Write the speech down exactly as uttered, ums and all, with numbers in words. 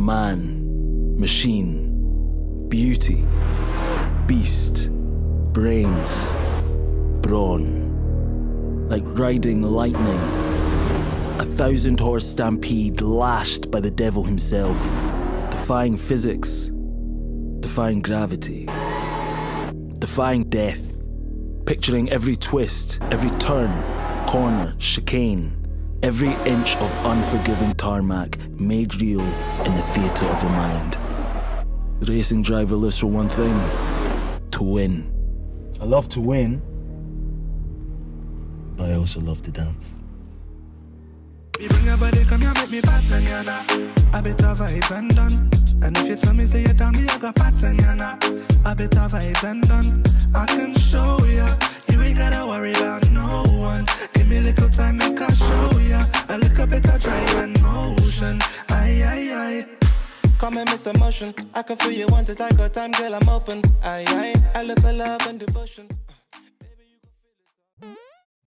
Man, machine, beauty, beast, brains, brawn. Like riding lightning, a thousand horse stampede lashed by the devil himself, defying physics, defying gravity, defying death, picturing every twist, every turn, corner, chicane, every inch of unforgiving tarmac made real in the theatre of the mind. The racing driver lives for one thing: to win. I love to win, but I also love to dance. You bring your body, come here, make me pattern, yana. A bit of vibes and done. And if you tell me, say you're down, me, I got pattern, yana. A bit of vibes and done. I can show ya. You ain't gotta worry about no one. Give me a little time, make I show ya. A little bit of drive and motion. Aye, aye, aye. Come and miss emotion. I can feel you want it, I got time, girl, I'm open. Aye, aye. I look for love and devotion.